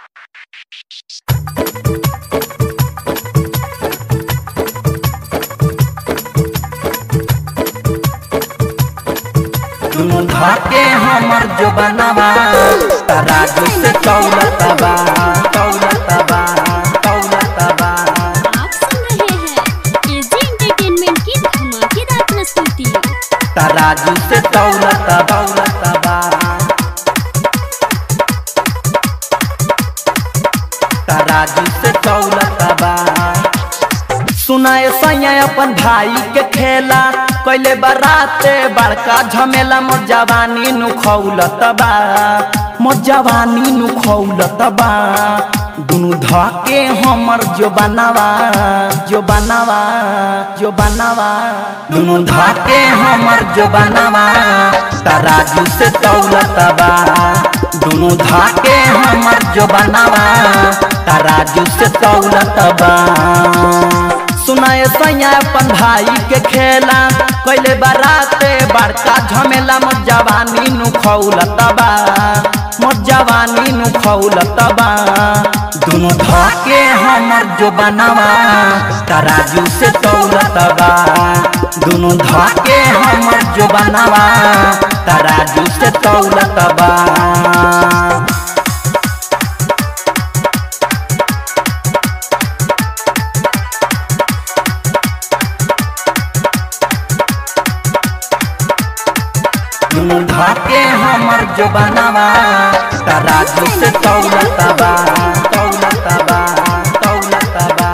दुनु धाके हमर जो बनावा तराजू से तौलतबा तौलतबा तौलतबा। आप सुन रहे हैं एजी एंटरटेनमेंट की धमाकेदार प्रस्तुति। तराजू से तौलतबा तौलतबा तराजू से तौलतबा। सुनाए सैया अपन भाई के खेला कैले बराते बड़का झमेला मोर जवानी नु खौलतबा मोर जवानी नु खौलतबा। दुनु धाके हमर जो बनावा जो बनावा जो बनावा दुनु धाके हमर जो बनावा तराजू से तौलतबा। दुनु धाके हमर जो बनावा तराजू से तौलतबा। सुनाए सैया अपन भाई के खेला कैले बराते बड़का झमेला मोर जवानी नु खौलतबा मोर जवानी नु खौलतबा। दुनु धाके हमर जो बनावा तराजू से तौलतबा। दुनु धाके हमर जो बनावा तराजू से तौलतबा। दुनु धाके हमर जो बनावा तराजू से तौलतबा तौलतबा तौलतबा।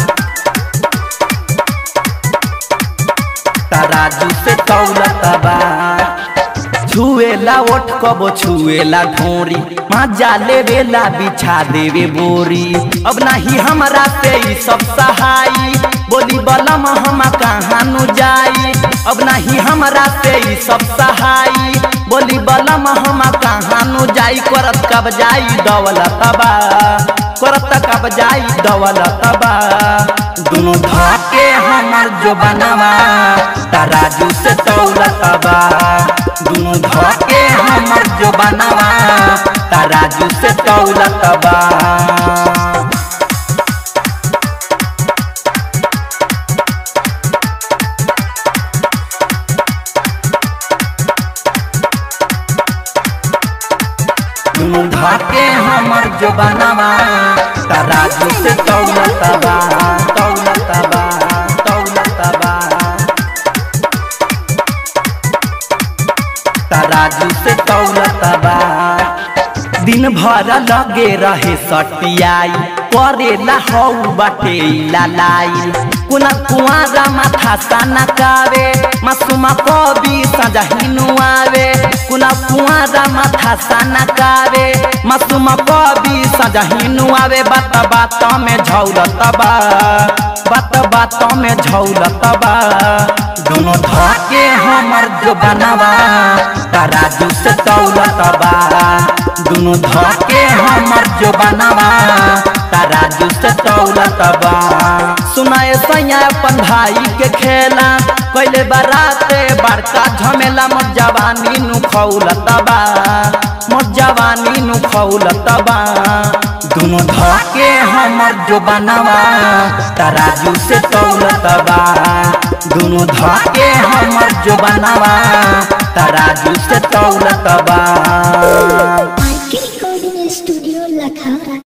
तराजू से तौलतबा। छुएला ओठ कबो छुएला ढोरी मजा लेवेला बिछा देवे बोरी। अब नहीं हमरा से ई सब सहाई बोली बलम हम कहाँ नु जाई। अब नहीं हमरा से ई सब सहाई बोली बलम हम कहाँ नु जाई। करत कब जाई दौलतबा करत कब जाई दौलतबा। दुनु धाके हमर जो बनावा तराजू से तौलतबा। दुनु धाके हमर जो बनावा तराजू से तौलतबा। दुनु धाके हमर जो बनावा तराजू से तौलतबा तौलतबा तौलतबा। तराजू से तौलतबा। दिन भर लगे रहे सटियाई करेला हौ बाटे लालाई। कुना कुआरा माथा साना कावे मासूमा कवि सजहिनु आवे। कुना कुआरा माथा साना कावे मासूमा कवि सजहिनु आवे। बात बात में झौलतबा बात बात में झौलतबा। दुनु धाके हमर जो बनावा तराजू से तौलतबा। दुनु धाके हमर जो बनावा तराजू से तौलतबा। सुनाए सैया अपन भाई के खेला कैले बराते बड़का झमेला मोर जवानी नु खौलतबा मोर जवानी नु खौलतबा। दुनु धाके हमर जो बनावा तराजू से तौलतबा। दुनु धाके हमर जो बनावा तराजू से तौलतबा। स्टूडियो लखा।